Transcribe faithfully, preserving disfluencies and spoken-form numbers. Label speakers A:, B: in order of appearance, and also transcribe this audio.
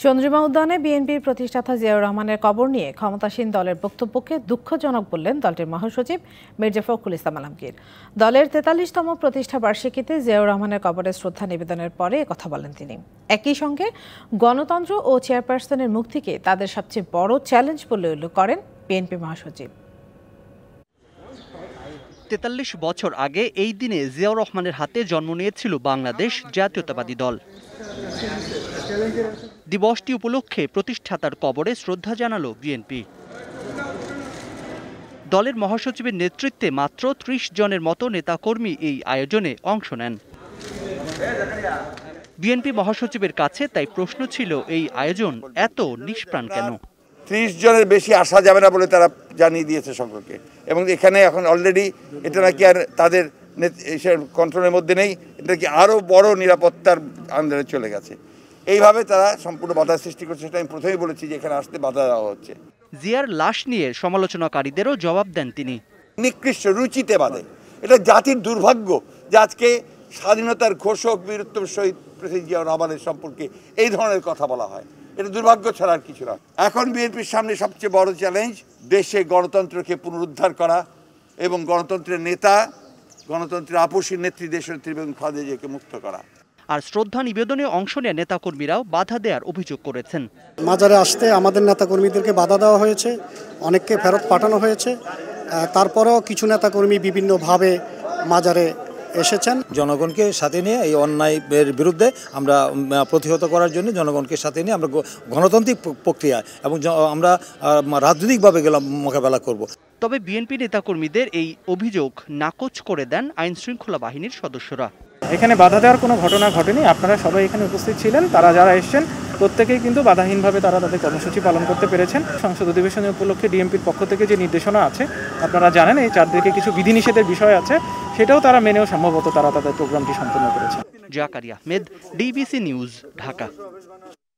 A: চন্দ্রিমা উদ্যানে বিএনপির প্রতিষ্ঠাতা জিয়াউর রহমানের কবর নিয়ে ক্ষমতাসীন দলের বক্তব্যকে দুঃখজনক বললেন দলটির মহাসচিব মির্জা ফখরুল ইসলাম আলমগীর। দলের তেতাল্লিশতম প্রতিষ্ঠা বার্ষিকীতে জিয়াউর রহমানের কবরে শ্রদ্ধা নিবেদনের পরে কথা বলেন তিনি। একই সঙ্গে গণতন্ত্র ও চেয়ারপারসনের মুক্তিকে তাদের সবচেয়ে বড় চ্যালেঞ্জ বলে উল্লেখ করেন বিএনপি মহাসচিব।
B: তেতাল্লিশ বছর আগে এই দিনে জিয়াউর রহমানের হাতে জন্ম নিয়েছিল বাংলাদেশ জাতীয়তাবাদী দল। দিবসটি উপলক্ষে প্রতিষ্ঠাতার কবরে শ্রদ্ধা জানালো বিএনপি। দলের মহাসচিবের নেতৃত্বে মাত্র ত্রিশ জনের মতো নেতাকর্মী এই আয়োজনে অংশ নেন। বিএনপি মহাসচিবের কাছে তাই প্রশ্ন ছিল, এই আয়োজন এত নিষ্প্রাণ কেন?
C: ত্রিশ জনের বেশি আসা যাবে না বলে তারা জানিয়ে দিয়েছে সকলকে, এবং এখানে এখন অলরেডি এটা নাকি আর তাদের কন্ট্রোলের মধ্যে নেই, এটা কি আরও বড় নিরাপত্তার আন্দোলনে চলে গেছে। এইভাবে তারা সম্পূর্ণ বাধা সৃষ্টি করছে। সেটা আমি প্রথমেই বলেছি যে এখানে আসতে বাধা দেওয়া হচ্ছে।
B: জিয়ার লাশ নিয়ে সমালোচনাকারীদেরও জবাব দেন তিনি।
C: নিকৃষ্ট রুচিতে বাধে। এটা জাতির দুর্ভাগ্য যে আজকে স্বাধীনতার ঘোষক বীরত্তম শহীদ প্রেসিডেন্ট জিয়াউর রহমানের সম্পর্কে এই ধরনের কথা বলা হয়। এটা দুর্ভাগ্য ছাড়া আর কিছু না। এখন বিএনপির সামনে সবচেয়ে বড় চ্যালেঞ্জ দেশে গণতন্ত্রকে পুনরুদ্ধার করা এবং গণতন্ত্রের নেতা, গণতন্ত্রের আপসী নেত্রী দেশনেত্রী বেগম খালেদা জিয়াকে মুক্ত করা।
B: আর শ্রদ্ধা নিবেদনে অংশ নেওয়া নেতাকর্মীরাও বাধা দেওয়ার অভিযোগ করেছেন।
D: মাজারে আসতে আমাদের নেতাকর্মীদেরকে বাধা দেওয়া হয়েছে, অনেককে ফেরত পাঠানো হয়েছে। তারপরেও কিছু নেতাকর্মী বিভিন্নভাবে মাজারে এসেছেন।
E: জনগণকে সাথে নিয়ে এই অন্যায়ের বিরুদ্ধে আমরা প্রতিহত করার জন্য জনগণকে সাথে নিয়ে আমরা গণতান্ত্রিক প্রক্রিয়া এবং আমরা রাজনৈতিকভাবে গেলাম মোকাবেলা করব।
B: তবে বিএনপি নেতাকর্মীদের এই অভিযোগ নাকচ করে দেন আইন শৃঙ্খলা বাহিনীর সদস্যরা।
F: এখানে বাধা দেওয়ার কোনো ঘটনা ঘটেনি। আপনারা সবাই এখানে উপস্থিত ছিলেন। তারা যারা এসেছেন প্রত্যেকেই কিন্তু বাধাহীনভাবে তারা তাদের কর্মসূচি পালন করতে পেরেছেন। সংসদ অধিবেশন উপলক্ষে ডিএমপির পক্ষ থেকে যে নির্দেশনা আছে, আপনারা জানেন এই চারদিকে কিছু বিধিনিষেধের বিষয় আছে, সেটাও তারা মেনেও সম্ভবত তারা তাদের প্রোগ্রামটি সম্পন্ন করেছে।
B: Zakaria Ahmed, DBC news, Dhaka.